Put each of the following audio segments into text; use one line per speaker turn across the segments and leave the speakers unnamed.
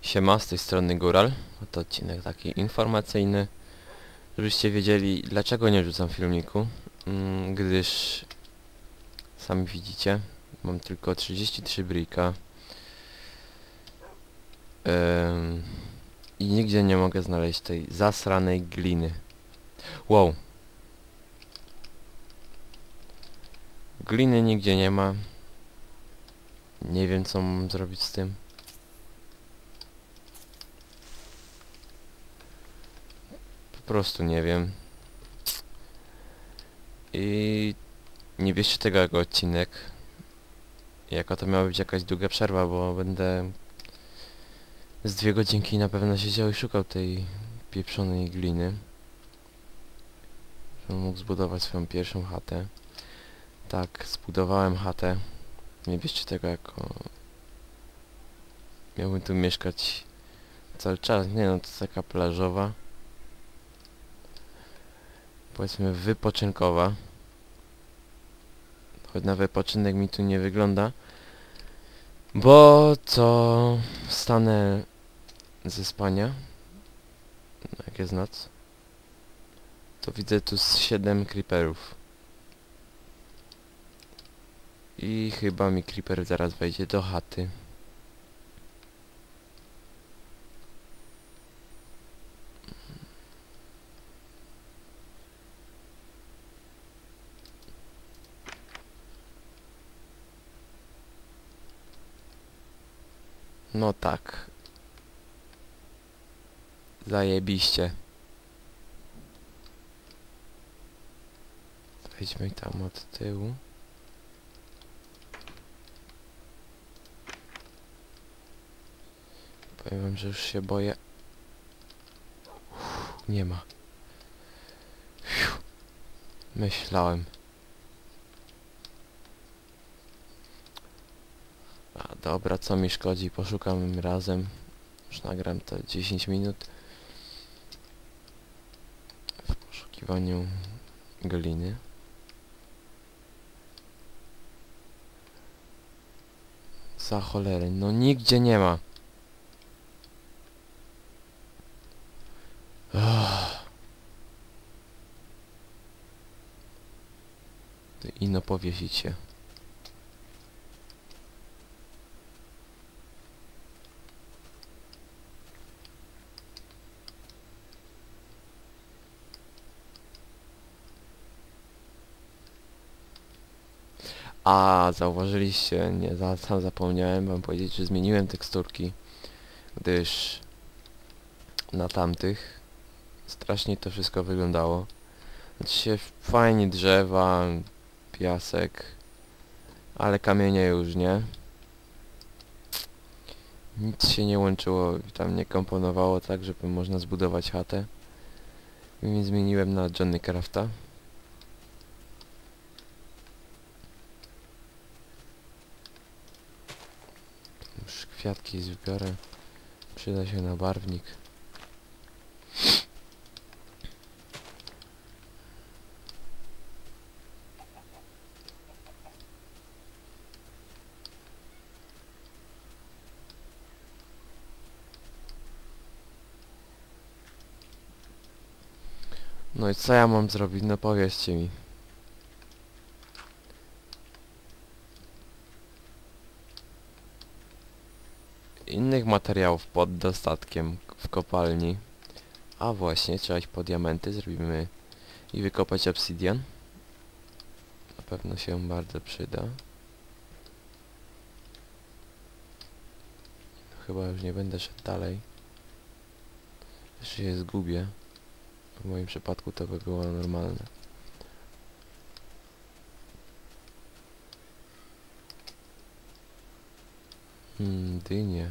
Siema, z tej strony Góral. To odcinek taki informacyjny, żebyście wiedzieli, dlaczego nie rzucam filmiku, gdyż sami widzicie, mam tylko 33 brika i nigdzie nie mogę znaleźć tej zasranej gliny. Wow, gliny nigdzie nie ma. Nie wiem, co mam zrobić z tym. Po prostu nie wiem. I nie bierzcie tego jako odcinek. Jaka to miała być jakaś długa przerwa, bo będę z 2 godzinki na pewno siedział i szukał tej pieprzonej gliny, żebym mógł zbudować swoją pierwszą chatę. Tak, zbudowałem chatę. Nie bierzcie tego jako... Miałbym tu mieszkać cały czas. Nie no, to jest taka plażowa, powiedzmy wypoczynkowa. Choć na wypoczynek mi tu nie wygląda, bo co wstanę ze spania, jak jest noc, to widzę tu z 7 creeperów. I chyba mi creeper zaraz wejdzie do chaty. No tak. Zajebiście. Wejdźmy tam od tyłu. Powiem wam, że już się boję. Nie ma. Myślałem. A dobra, co mi szkodzi? Poszukam razem. Już nagram to 10 minut. W poszukiwaniu gliny. Za cholerę, no nigdzie nie ma. Ino powiesić się. A zauważyliście, nie, sam zapomniałem wam powiedzieć, że zmieniłem teksturki, gdyż na tamtych strasznie to wszystko wyglądało. Znaczy się fajnie drzewa, piasek, ale kamienie już nie. Nic się nie łączyło, tam nie komponowało tak, żeby można zbudować chatę. Więc zmieniłem na Johnny Crafta. Już kwiatki zbiorę. Przyda się na barwnik. No i co ja mam zrobić? No powiedzcie mi. Innych materiałów pod dostatkiem w kopalni. A właśnie, trzeba iść po diamenty, zrobimy i wykopać obsydian. Na pewno się bardzo przyda. Chyba już nie będę szedł dalej. Jeszcze się zgubię. W moim przypadku to by było normalne. Dynie.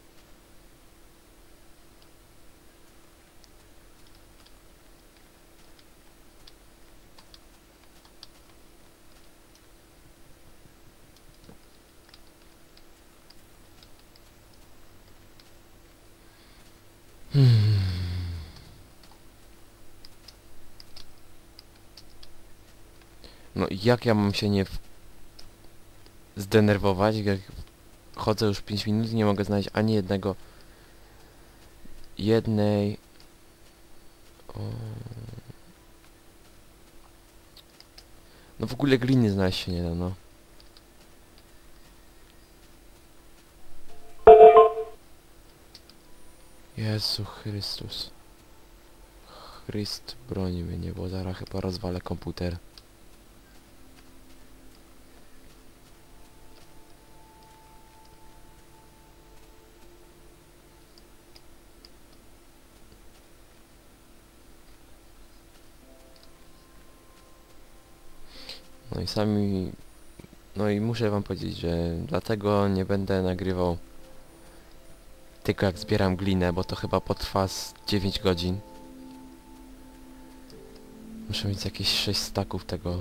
No i jak ja mam się nie zdenerwować, jak chodzę już 5 minut i nie mogę znaleźć ani jednego jednej... O... No w ogóle gliny znaleźć się nie da, no. Jezu Chrystus. Chryst broni mnie, bo zaraz chyba rozwalę komputer. No i sami... No i muszę wam powiedzieć, że dlatego nie będę nagrywał tylko jak zbieram glinę, bo to chyba potrwa z 9 godzin. Muszę mieć jakieś 6 staków tego.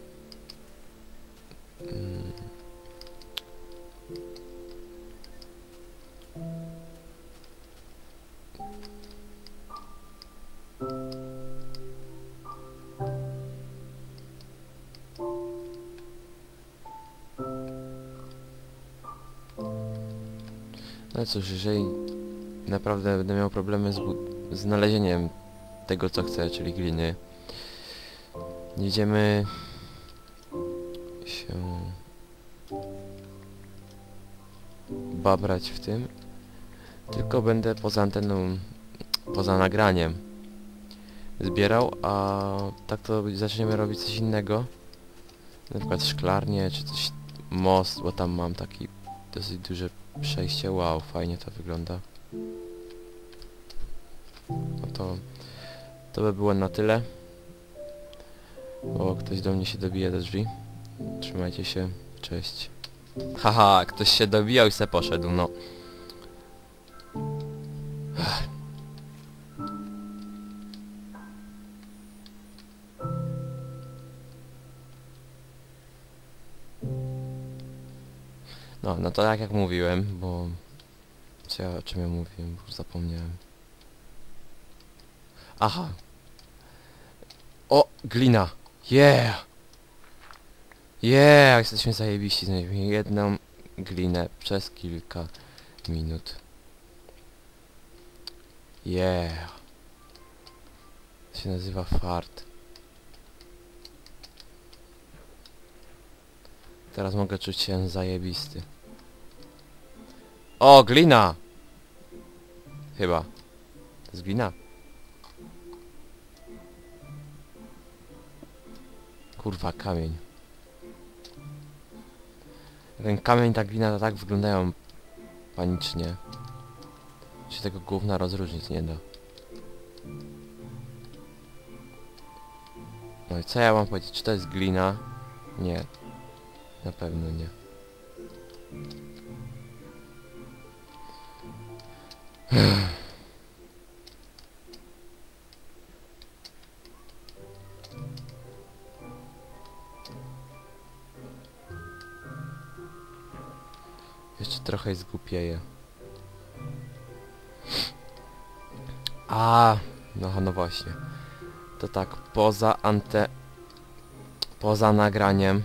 No cóż, jeżeli naprawdę będę miał problemy z znalezieniem tego co chcę, czyli gliny, nie będziemy się babrać w tym, tylko będę poza anteną, poza nagraniem zbierał, a tak to zaczniemy robić coś innego, na przykład szklarnię, czy coś, most, bo tam mam taki dosyć duże przejście. Wow, fajnie to wygląda. No to by było na tyle, bo ktoś do mnie się dobija do drzwi. Trzymajcie się, cześć. Haha, ktoś się dobijał i se poszedł, no. No to tak jak mówiłem, bo... O czym ja mówiłem, bo już zapomniałem. Aha! O! Glina! Yeah! Yeah! Jesteśmy zajebiści, znaleźliśmy jedną glinę przez kilka minut. Yeah! To się nazywa fart. Teraz mogę czuć się zajebisty. O! Glina! Chyba. To jest glina? Kurwa, kamień. Ten kamień, ta glina to tak wyglądają panicznie. Się tego gówna rozróżnić nie da. No i co ja mam powiedzieć? Czy to jest glina? Nie. Na pewno nie. Jeszcze trochę zgłupieję. No właśnie. To tak, poza nagraniem.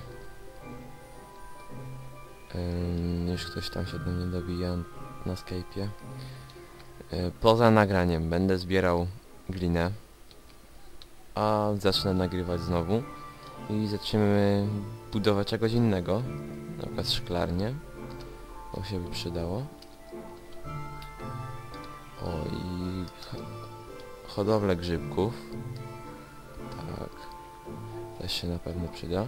Już ktoś tam się do mnie dobija na Skype'ie. Poza nagraniem będę zbierał glinę. A zacznę nagrywać znowu. I zaczniemy budować czegoś innego. Na przykład szklarnię. To się by przydało. O i hodowlę grzybków. Tak. Też się na pewno przyda.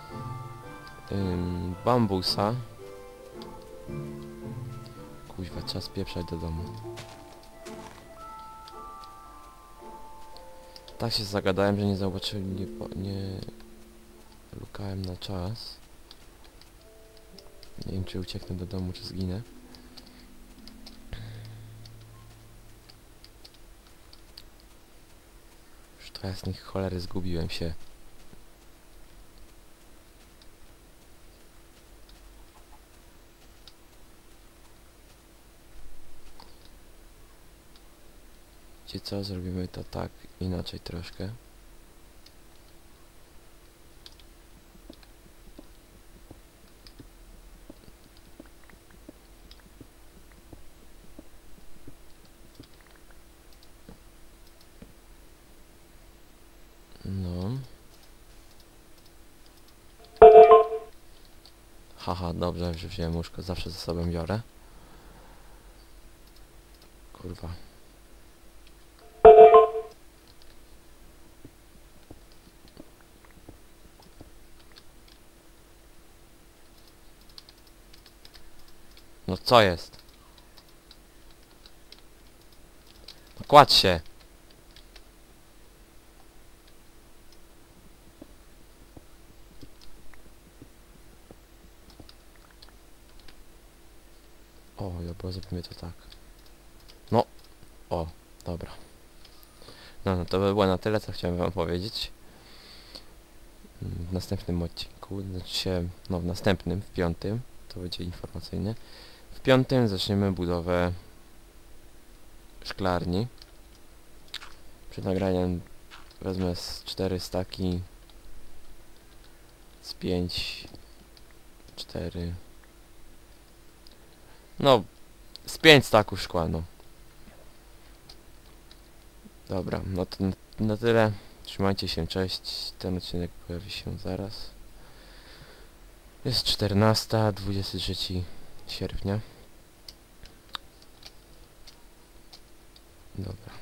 Bambusa. Kuźwa, trzeba spieprzać do domu. Tak się zagadałem, że nie zobaczyłem, nie lukałem na czas. Nie wiem, czy ucieknę do domu, czy zginę. Już to jasnych cholery zgubiłem się. Wiecie co? Zrobimy to tak, inaczej troszkę. Haha, dobrze, że wziąłem łóżko, zawsze ze sobą biorę. Kurwa. No co jest? No kładź się! O, dobra, zrobimy to tak. No! O, dobra. No, to by było na tyle, co chciałem wam powiedzieć. W następnym odcinku, znaczy się, no w następnym, w 5, to będzie informacyjny. W 5 zaczniemy budowę szklarni. Przed nagraniem wezmę z 4 staki, z 5, 4, no z 5 staków szkła, no. Dobra, no to na tyle. Trzymajcie się, cześć. Ten odcinek pojawi się zaraz. Jest 14, 23 sierpnia. Dobra.